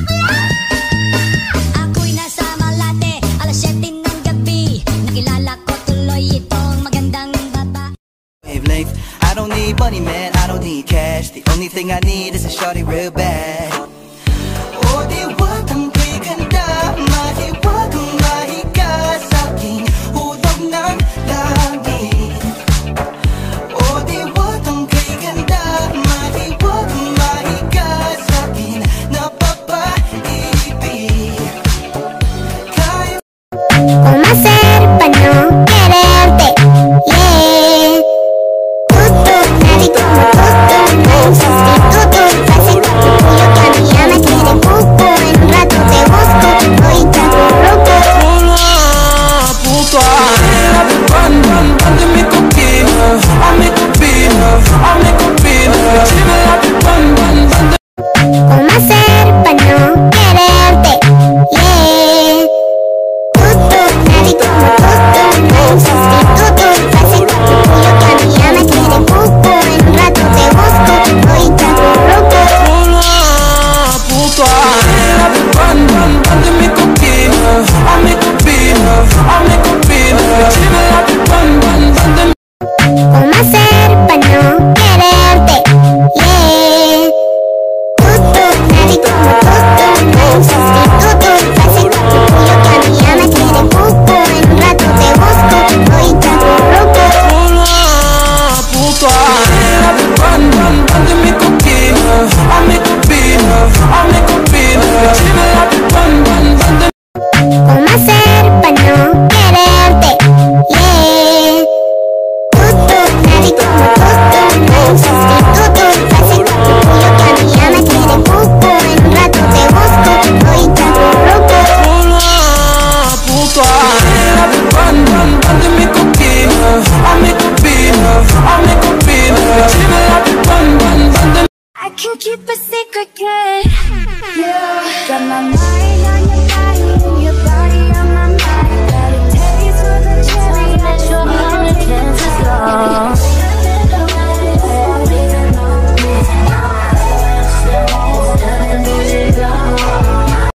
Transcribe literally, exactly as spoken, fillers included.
Ako'y nasa Malate, alas siyete ng gabi. Nakilala ko tuloy itong magandang baba. Wavelength, I don't need money, man, I don't need cash. The only thing I need is a shorty real bad. Oh, di wag kang ganda, mahiwag kang mahiga sa'king hulog ng langit. Oh, di wag kang ganda, mahiwag kang mahiga sa'kin napapaibig. Kaya ¿Cómo hacer para no quererte? Yeah. Tú, tú, nadie como tú, tú. No hay un sustituto. Fácil, orgullo que a mí ya me quiere cuco. En un rato te busco, hoy te ruco. Hola, puta. Run, run, run de mi coquina. A mi copina, a mi copina. Run, run, run de ¿Cómo hacer para no quererte? Yeah. Tú, tú, nadie como tú, tú. No hay un sustituto. Fácil, orgullo que a mí ya me quiere cuco. En un rato te busco, hoy te ruco. Hola, puta. Run, run, run de mi coquina. A mi copina, a mi copina. Run, run, run de ¿Cómo hacer para no quererte? Yeah. Tú, tú, nadie como tú, tú. No hay un sustituto. Fácil, orgullo que a mí ya me quiere cuco. En un rato te busco, hoy te ruco. Hola, puta. Run, run, run de mi coquina. A mi copina, a mi copina. Run, run, run de ¿Cómo hacer para no quererte? Yeah. Tú, tú, nadie como tú, tú. No hay un sustituto. Fácil, orgullo que a mí ya me quiere cuco. En un rato te busco, hoy te ruco. Hola, puta. Run, run, run de mi coquina. A mi copina, a mi copina. Run, run, run de I can keep a secret, kid. Yeah. Got my mind